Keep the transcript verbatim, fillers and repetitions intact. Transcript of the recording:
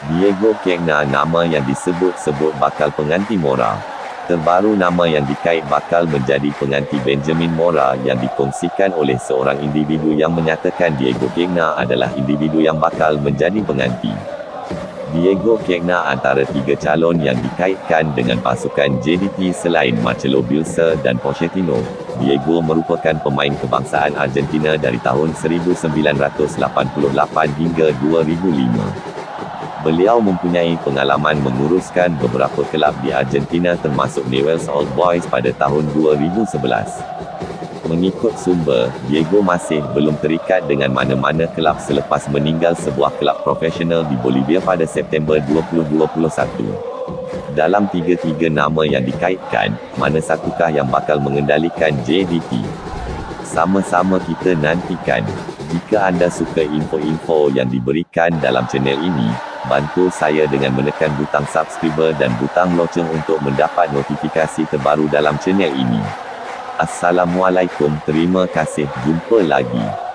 Diego Cagna, nama yang disebut-sebut bakal pengganti Mora. Terbaru nama yang dikait bakal menjadi pengganti Benjamin Mora yang dikongsikan oleh seorang individu yang menyatakan Diego Cagna adalah individu yang bakal menjadi pengganti. Diego Cagna antara tiga calon yang dikaitkan dengan pasukan J D T selain Marcelo Bielsa dan Pochettino. Diego merupakan pemain kebangsaan Argentina dari tahun seribu sembilan ratus lapan puluh lapan hingga dua ribu lima. Beliau mempunyai pengalaman menguruskan beberapa kelab di Argentina termasuk Newell's Old Boys pada tahun dua ribu sebelas. Mengikut sumber, Diego masih belum terikat dengan mana-mana kelab selepas meninggal sebuah kelab profesional di Bolivia pada September dua ribu dua puluh satu. Dalam tiga-tiga nama yang dikaitkan, mana satukah yang bakal mengendalikan J D T? Sama-sama kita nantikan. Jika anda suka info-info yang diberikan dalam channel ini, bantu saya dengan menekan butang subscribe dan butang loceng untuk mendapat notifikasi terbaru dalam channel ini. Assalamualaikum, terima kasih, jumpa lagi.